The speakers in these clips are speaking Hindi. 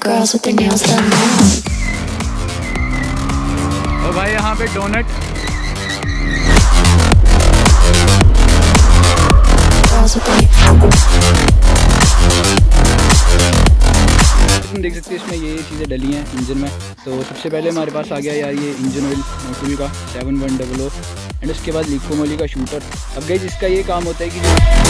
girls with their nails done now. तो भाई यहाँ पे डोनट तुम देख सकते हो इसमें ये चीज़ें डली हैं इंजन में। तो सबसे पहले हमारे पास आ गया यार ये इंजन ऑयल मोटोवी का 7100 एंड उसके बाद लिकोमोली का शूटर। अब गाइस इसका ये काम होता है कि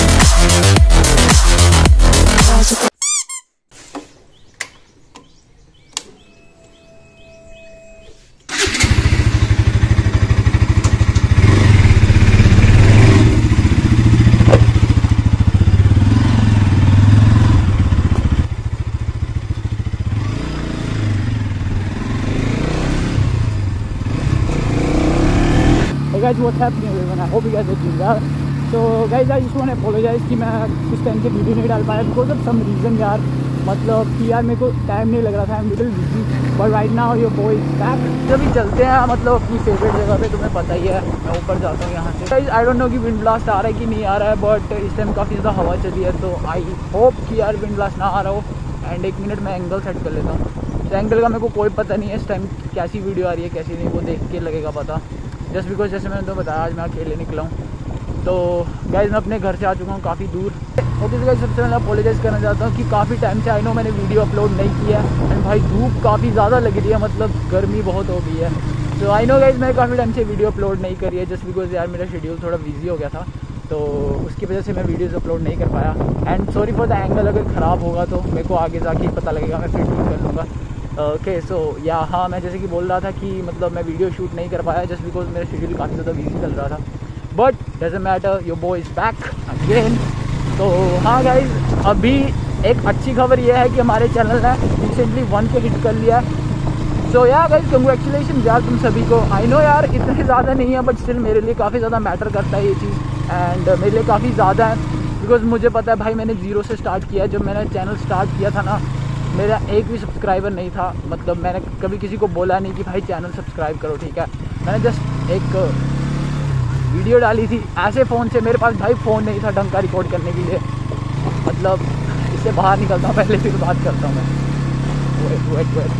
guys, what's happening everyone? I hope you guys are doing well. So guys, I just want to apologize कि मैं कुछ टाइम से वीडियो नहीं डाल पाया बिकॉज ऑफ सम रीज़न यार। मतलब कि यार मेरे को टाइम नहीं लग रहा था, I am little busy, but right now your boy is back. जब भी चलते हैं मतलब अपनी फेवरेट जगह पे, तुम्हें पता ही है मैं ऊपर जाता हूँ यहाँ से। गाइस आई डोंट नो कि विंड ब्लास्ट आ रहा है कि नहीं आ रहा है, बट इस टाइम काफ़ी ज़्यादा हवा चली है, तो आई होप कि यार विंड ब्लास्ट ना आ रहा हो। एंड 1 मिनट मैं एंगल सेट कर लेता हूँ। तो एंगल का मेरे को कोई पता नहीं है इस टाइम कैसी वीडियो आ रही है कैसी नहीं, वो देख के लगेगा पता। जस्ट बिकॉज जैसे मैंने तो बताया आज मैं अकेले निकला हूँ। तो गाइज मैं अपने घर से आ चुका हूँ काफ़ी दूर। ओके तो गाइज सबसे पहले अपोलोजाइज़ करना चाहता हूँ कि काफ़ी टाइम से आई नो मैंने वीडियो अपलोड नहीं किया है एंड भाई धूप काफ़ी ज़्यादा लग रही है, मतलब गर्मी बहुत हो गई है। तो आई नो गाइज मैं काफ़ी टाइम से वीडियो अपलोड नहीं करी है जस्ट बिकॉज यार मेरा शेड्यूल थोड़ा बिजी हो गया था, तो उसकी वजह से मैं वीडियोज़ अपलोड नहीं कर पाया। And sorry for the angle, अगर ख़राब होगा तो मेरे को आगे जाके पता लगेगा, मैं फिर ठीक कर लूँगा। ओके सो या हाँ मैं जैसे कि बोल रहा था कि मतलब मैं वीडियो शूट नहीं कर पाया जस्ट बिकॉज मेरा शेड्यूल काफ़ी ज़्यादा बिजी चल रहा था, but doesn't matter, your boy is back again. तो हाँ गाइज अभी एक अच्छी खबर यह है कि हमारे चैनल ने रिसेंटली 1K हिट कर लिया है। सो या गाइज कंग्रेचुलेशन यार तुम सभी को। आई नो यार इतने ज़्यादा नहीं है बट स्टिल मेरे लिए काफ़ी ज़्यादा मैटर करता है ये चीज़ एंड मेरे लिए काफ़ी ज़्यादा है बिकॉज मुझे पता है भाई मैंने 0 से स्टार्ट किया। जब मैंने चैनल स्टार्ट किया था ना मेरा एक भी सब्सक्राइबर नहीं था, मतलब मैंने कभी किसी को बोला नहीं कि भाई चैनल सब्सक्राइब करो, ठीक है। मैंने जस्ट एक वीडियो डाली थी ऐसे फ़ोन से, मेरे पास भाई फ़ोन नहीं था ढंग का रिकॉर्ड करने के लिए, मतलब इससे बाहर निकलता हूँ पहले फिर बात करता हूँ मैं। वेट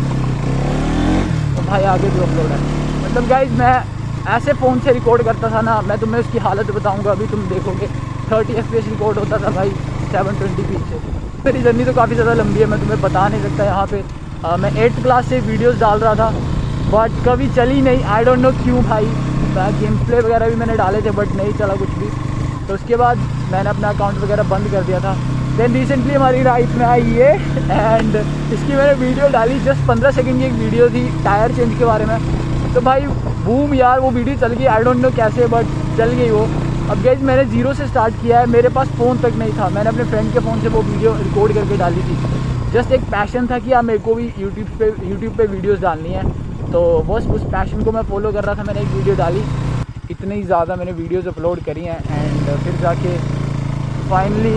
तो भाई आगे भी अपलोड है, मतलब गाइज मैं ऐसे फ़ोन से रिकॉर्ड करता था ना, मैं तुम्हें उसकी हालत बताऊँगा अभी तुम देखोगे। 30 FPS रिकॉर्ड होता था भाई 720p से। मेरी जर्नी तो काफ़ी ज़्यादा लंबी है, मैं तुम्हें बता नहीं सकता यहाँ पे। मैं 8th क्लास से वीडियोस डाल रहा था बट कभी चली नहीं, आई डोंट नो क्यों भाई। गेम प्ले वगैरह भी मैंने डाले थे बट नहीं चला कुछ भी, तो उसके बाद मैंने अपना अकाउंट वगैरह बंद कर दिया था। देन रिसेंटली हमारी लाइफ में आई ये एंड इसकी मैंने वीडियो डाली, जस्ट 15 सेकेंड की एक वीडियो थी टायर चेंज के बारे में, तो भाई बूम यार वो वीडियो चल गई, आई डोंट नो कैसे बट चल गई वो। अब गाइस मैंने 0 से स्टार्ट किया है, मेरे पास फ़ोन तक नहीं था, मैंने अपने फ्रेंड के फ़ोन से वो वीडियो रिकॉर्ड करके डाली थी। जस्ट एक पैशन था कि यार मेरे को भी यूट्यूब पे वीडियोस डालनी है, तो बस उस पैशन को मैं फॉलो कर रहा था। मैंने एक वीडियो डाली, इतनी ज़्यादा मैंने वीडियोस अपलोड करी हैं एंड फिर जाके फाइनली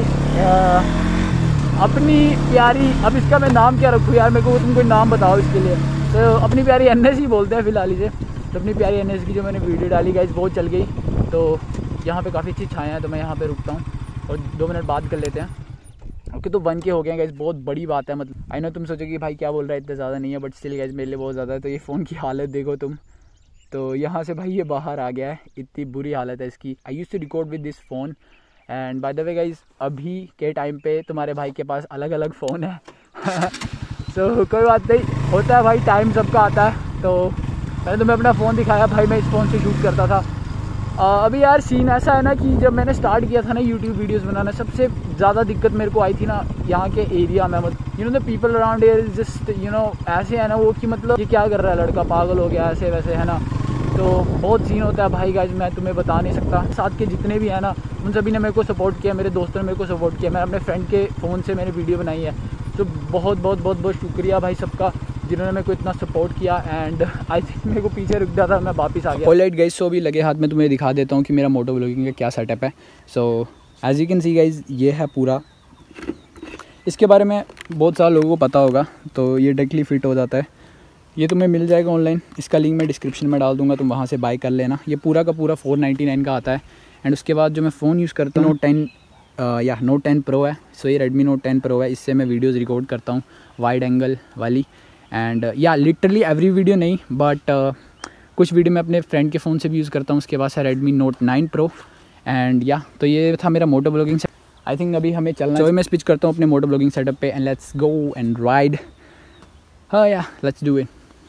अपनी प्यारी, अब इसका मैं नाम क्या रखूँ यार, मेरे को तुम कोई नाम बताओ इसके लिए। तो अपनी प्यारी NS ही बोलते हैं फ़िलहाल इसे। तो अपनी प्यारी NS की जो मैंने वीडियो डाली गाइस बहुत चल गई, तो यहाँ पे काफ़ी अच्छी छाया है, तो मैं यहाँ पे रुकता हूँ और 2 मिनट बात कर लेते हैं। ओके तो 1K हो गए गाइस, बहुत बड़ी बात है। मतलब आई नो तुम सोचोगे भाई क्या बोल रहा है, इतना ज़्यादा नहीं है बट स्टिल गाइस मेरे लिए बहुत ज़्यादा है। तो ये फ़ोन की हालत देखो तुम, तो यहाँ से भाई ये बाहर आ गया है, इतनी बुरी हालत है इसकी। I used to record with this phone and by the way guys अभी के टाइम पे तुम्हारे भाई के पास अलग अलग फ़ोन है सो कोई बात नहीं, होता है भाई, टाइम सबका आता है। तो मैंने तुम्हें अपना फ़ोन दिखाया भाई, मैं इस फ़ोन से शूट करता था। अभी यार सीन ऐसा है ना कि जब मैंने स्टार्ट किया था ना यूट्यूब वीडियोस बनाना, सबसे ज़्यादा दिक्कत मेरे को आई थी ना यहाँ के एरिया में। मतलब you know the people around here is just you know ऐसे है ना वो कि मतलब ये क्या कर रहा है लड़का, पागल हो गया ऐसे वैसे, है ना। तो बहुत सीन होता है भाई गाइस, मैं तुम्हें बता नहीं सकता। साथ के जितने भी हैं ना उन सभी ने मेरे को सपोर्ट किया, मेरे दोस्तों ने मेरे को सपोर्ट किया। मैं अपने फ्रेंड के फ़ोन से मैंने वीडियो बनाई है, तो बहुत बहुत बहुत बहुत शुक्रिया भाई सबका जिन्होंने मेरे को इतना सपोर्ट किया। एंड आई थिंक मेरे को पीछे रुक गया था, मैं वापस आ गया। ऑलराइट गाइस, सो भी लगे हाथ में तुम्हें दिखा देता हूँ कि मेरा मोटो व्लॉगिंग का क्या सेटअप है। So as you can see guys ये है पूरा, इसके बारे में बहुत सारे लोगों को पता होगा। तो ये डायरेक्टली फिट हो जाता है, ये तुम्हें मिल जाएगा ऑनलाइन, इसका लिंक मैं डिस्क्रिप्शन में डाल दूँगा, तुम वहाँ से बाय कर लेना। ये पूरा का पूरा 499 का आता है। एंड उसके बाद जो मैं फ़ोन यूज़ करता हूँ 10 या Note 10 Pro है। सो ये Redmi Note 10 Pro है, इससे मैं वीडियोज़ रिकॉर्ड करता हूँ वाइड एंगल वाली। एंड या लिटरली एवरी वीडियो नहीं, बट कुछ वीडियो मैं अपने फ्रेंड के फ़ोन से भी यूज़ करता हूँ। उसके पास है Redmi Note 9 Pro। एंड या तो ये था मेरा मोटो ब्लॉगिंग। आई थिंक अभी हमें चलना है, तो मैं स्विच करता हूँ अपने मोटो ब्लॉगिंग सेटअप पे and let's go and ride. हाँ या let's do it.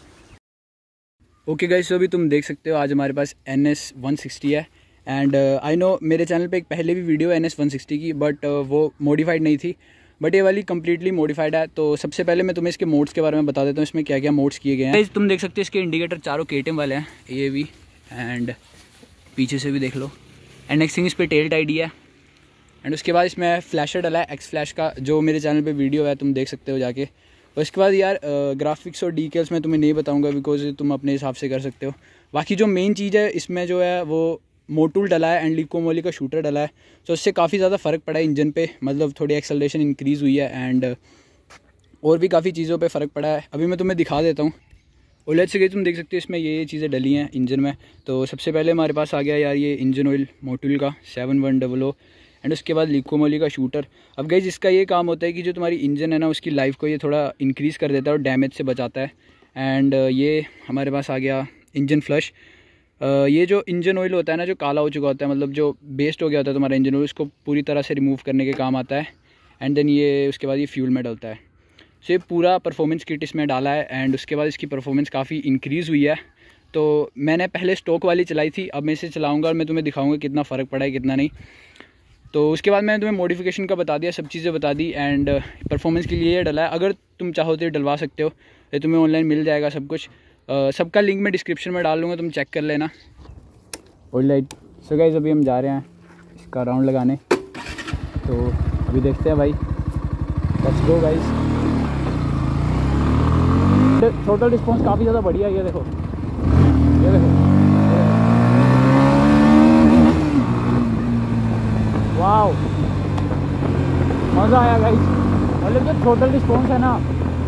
Okay guys, तो अभी तुम देख सकते हो आज हमारे पास NS 160 है। एंड आई नो मेरे चैनल पे एक पहले भी वीडियो है NS 160 की, बट वो मॉडिफाइड नहीं थी, बट ये वाली कम्प्लीटली मॉडिफाइड है। तो सबसे पहले मैं तुम्हें इसके मोड्स के बारे में बता देता हूँ, इसमें क्या क्या मोड्स किए गए हैं। तुम देख सकते हो इसके इंडिकेटर चारों KTM वाले हैं, ये भी एंड पीछे से भी देख लो। एंड नेक्स्ट थिंग इस पर टेल टाइडी है। एंड उसके बाद इसमें फ्लैशर डला है X फ्लैश का, जो मेरे चैनल पे वीडियो है, तुम देख सकते हो जाके। और उसके बाद यार ग्राफिक्स और डिटेल्स मैं तुम्हें नहीं बताऊंगा, बिकॉज तुम अपने हिसाब से कर सकते हो। बाकी जो मेन चीज़ है इसमें जो है वो मोटूल डला है एंड लिको मोली का शूटर डला है। तो उससे काफ़ी ज़्यादा फ़र्क पड़ा है इंजन पे, मतलब थोड़ी एक्सेलरेशन इंक्रीज़ हुई है एंड और भी काफ़ी चीज़ों पे फ़र्क पड़ा है। अभी मैं तुम्हें दिखा देता हूँ। और लेट्स से तुम देख सकते हो इसमें ये चीज़ें डली हैं इंजन में। तो सबसे पहले हमारे पास आ गया यार ये इंजन ऑयल मोटूल का 7100 एंड उसके बाद लिको मोली का शूटर। अब गाइस इसका ये काम होता है कि जो तुम्हारी इंजन है ना, उसकी लाइफ को ये थोड़ा इंक्रीज़ कर देता है और डैमेज से बचाता है। एंड ये हमारे पास आ गया इंजन फ्लश। ये जो इंजन ऑयल होता है ना, जो काला हो चुका होता है, मतलब जो बेस्ट हो गया होता है तुम्हारा इंजन ऑयल, उसको पूरी तरह से रिमूव करने के काम आता है। एंड देन ये उसके बाद ये फ्यूल में डलता है। सो ये पूरा परफॉर्मेंस किट इसमें डाला है एंड उसके बाद इसकी परफॉर्मेंस काफ़ी इंक्रीज़ हुई है। तो मैंने पहले स्टॉक वाली चलाई थी, अब मैं इसे चलाऊँगा और मैं तुम्हें दिखाऊँगा कितना फ़र्क पड़ा है कितना नहीं। तो उसके बाद मैंने तुम्हें मॉडिफिकेशन का बता दिया, सब चीज़ें बता दी एंड परफॉर्मेंस के लिए ये डला है। अगर तुम चाहो तो ये डलवा सकते हो, ये तुम्हें ऑनलाइन मिल जाएगा सब कुछ। सबका लिंक मैं डिस्क्रिप्शन में डाल दूँगा, तुम चेक कर लेना। और लाइट सो गाइस अभी हम जा रहे हैं इसका राउंड लगाने, तो अभी देखते हैं भाई, let's go guys. Total response काफ़ी ज़्यादा बढ़िया है, ये देखो ये देखो, वाओ मज़ा आया गाइस। मतलब जो टोटल रिस्पॉन्स है ना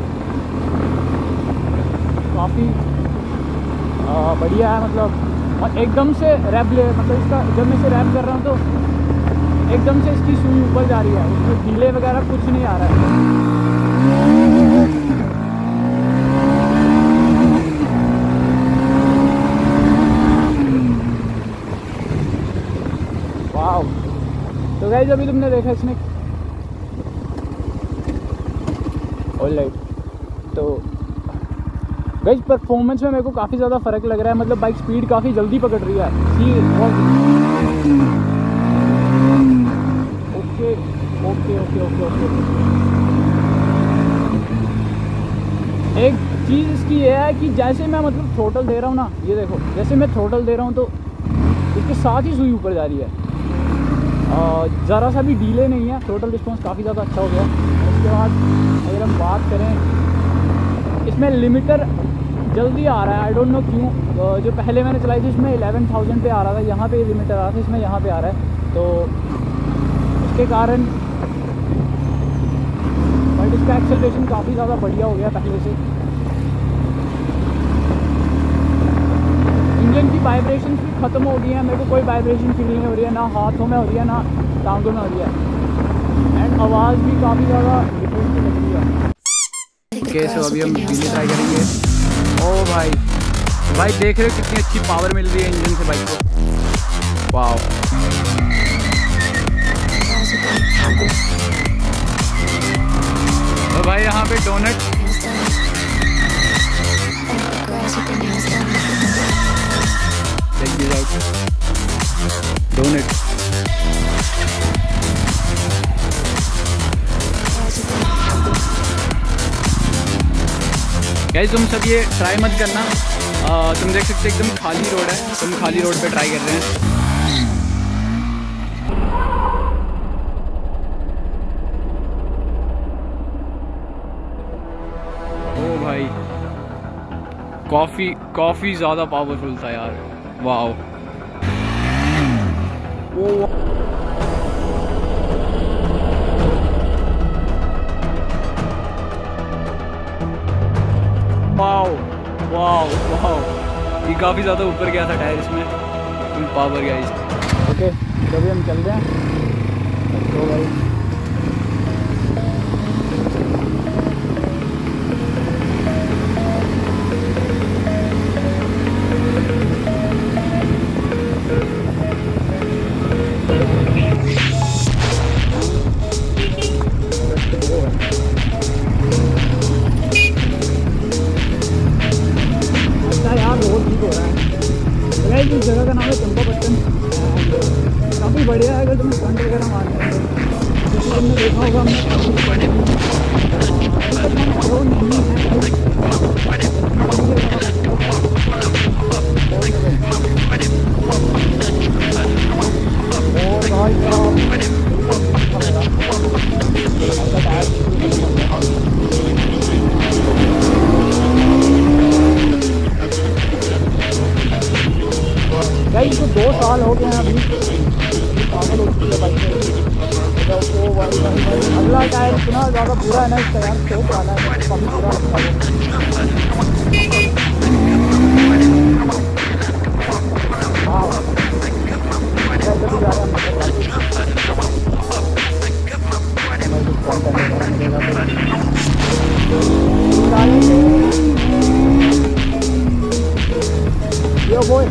काफ़ी बढ़िया है, मतलब और एकदम से रैप ले, मतलब इसका जब मैं इसे रैप कर रहा हूँ तो एकदम से इसकी सुई ऊपर जा रही है, उसमें ढीले वगैरह कुछ नहीं आ रहा है। वाओ, तो गाइस अभी तुमने देखा इसमें ऑलराइट। तो गाइस परफॉर्मेंस में मेरे को काफ़ी ज़्यादा फ़र्क लग रहा है, मतलब बाइक स्पीड काफ़ी जल्दी पकड़ रही है। Okay okay okay okay okay. एक चीज़ इसकी ये है कि जैसे मैं मतलब थ्रोटल दे रहा हूँ ना, ये देखो जैसे मैं थ्रोटल दे रहा हूँ तो इसके साथ ही सुई ऊपर जा रही है, ज़रा सा भी डीले नहीं है। टोटल रिस्पॉन्स काफ़ी ज़्यादा अच्छा हो गया। उसके बाद अगर हम बात करें, इसमें लिमिटर जल्दी आ रहा है, आई डोंट नो क्यों। जो पहले मैंने चलाई थी इसमें 11,000 पे आ रहा था, यहाँ पे लिमिटर आ रहा था, इसमें यहाँ पे आ रहा है, तो उसके कारण बट इसका एक्सेलरेशन काफ़ी ज़्यादा बढ़िया हो गया पहले से। इंजन की वाइब्रेशन भी ख़त्म हो गई है, मेरे को कोई वाइब्रेशन फील नहीं हो रही है, ना हाथों में हो रही है ना टांगों में हो रही है। एंड आवाज़ भी काफ़ी ज़्यादा डिफरेंट लग रही है। ओके सो अभी हम बिजली ट्राई करेंगे। ओ भाई भाई देख रहे हो कितनी अच्छी पावर मिल रही है इंजन से बाइक को। वाओ तो भाई यहाँ पे डोनट डोनट गाइस तुम सब ये ट्राई मत करना। तुम देख सकते हो एकदम खाली रोड है, तुम खाली रोड पे ट्राई कर रहे हैं। ओ भाई काफ़ी ज़्यादा पावरफुल था यार। वाओ वाओ वाओ वाओ, ये काफ़ी ज़्यादा ऊपर गया था टायर इसमें, फुल पावर गया इस। ओके तो अभी हम चल रहे हैं तो भाई इस जगह का नाम है चंपापट्टन। काफ़ी बढ़िया है अगर तुम्हें स्टंट वगैरह मारने हैं तो तुमने देखा होगा हमने गाइस को 2 साल हो गए हैं अभी पागल हो चुकी है बाइक तो वो अगला टायर इतना ज़्यादा बुरा है ना इसका यार शौक वाला है काफ़ी बुरा लगता है। हाँ ऐसे भी जा रहा है यो बॉय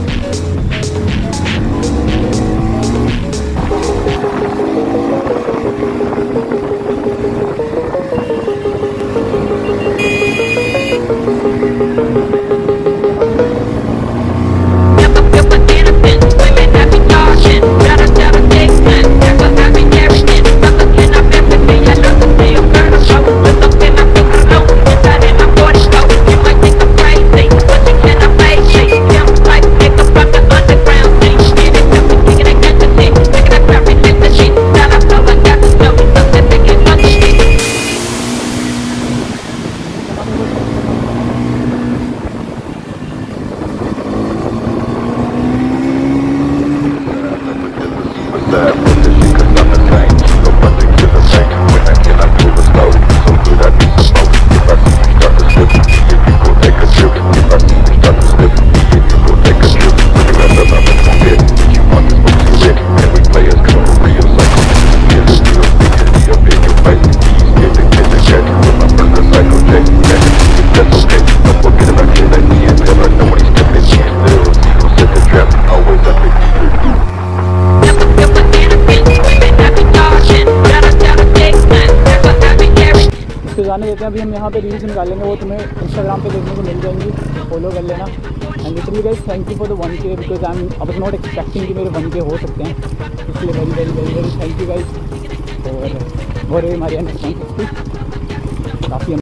जाने देते हैं। अभी हम यहाँ पे रील्स निकालेंगे, वो तुम्हें इंस्टाग्राम पे देखने को मिल जाएंगी, फॉलो कर लेना। And literally guys thank you for the 1K because I was not expecting कि मेरे 1K हो सकते हैं, इसलिए very very very very thank you guys. और हमारी काफ़ी